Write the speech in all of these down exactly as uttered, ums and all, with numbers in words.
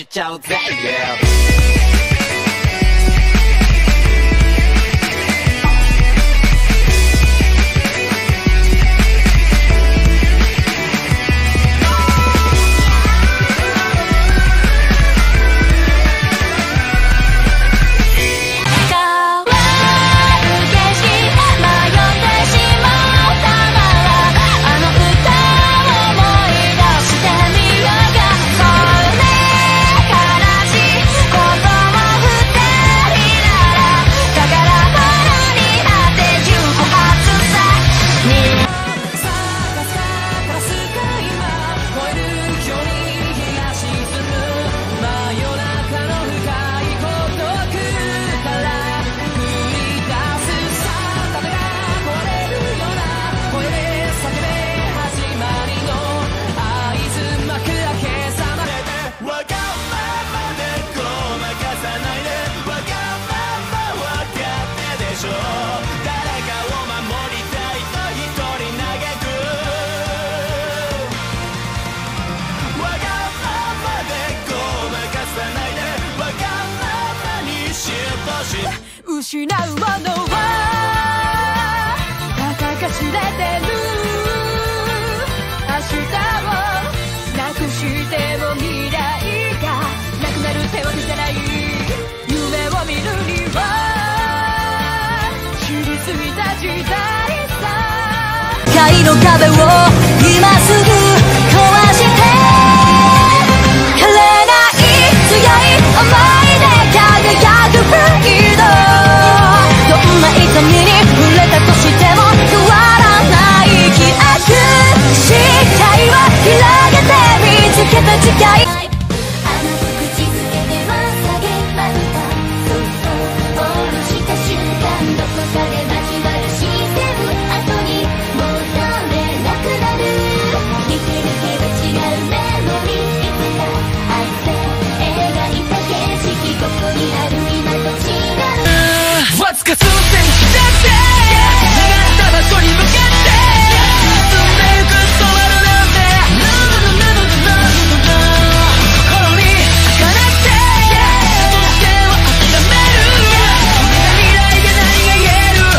ちゃうぜ、yeah. 失うものはたかが知れてる明日をなくしても未来がなくなる手は見せない夢を見るには知りすぎた時代さ界の壁を今すぐ壊して枯れない強い想いで輝くフリードどんな痛みに触れたとしても変わらない記憶視界を広げて見つけた誓いあの口づけでは下げましたそっと下ろした瞬間どこかで交わる視線後にもう覚めなくなる似てるけど違うメモリーいつか愛して描いた景色ここにある今と違うわずか数センチだって逃がった場所に向かって進んでゆく止まるなんて心に儚ってどうしては諦める未来で何が言える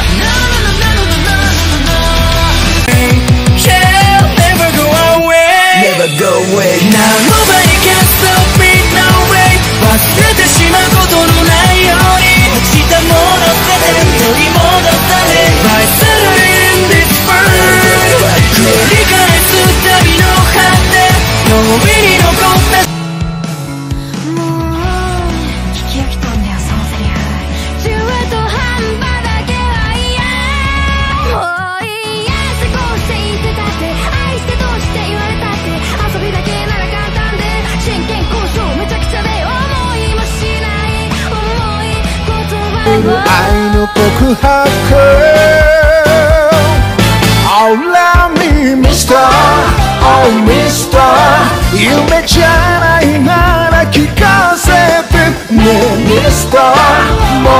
Yeah, never go away Never go away Now nobody can stop me, no way 忘れてしまうことのないように落ちたもの取り戻され My in this world 繰り返す旅の果ての海に残ったもう聞き飽きたんだよそのセリフ中途半端だけは嫌もういいや過ごしていてたって愛してどうして言われたって遊びだけなら簡単で真剣交渉めちゃくちゃで思いもしない重い言葉を愛の告白 Oh love me mister Oh mister 夢じゃないなら聞かせてね Mister も